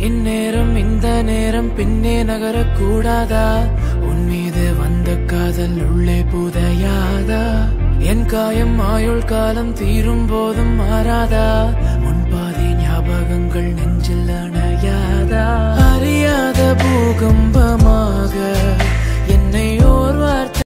இந்நேரம் இந்த நேரம் பின்னே நகரக்கூடாதா? உன் மீது வந்த காதல் உள்ளே புதையாதா? என் காயம் ஆயுள் காலம் தீரும் போதும் மாறாதா? முன்பாதி ஞாபகங்கள் நெஞ்சில் அணையாதா?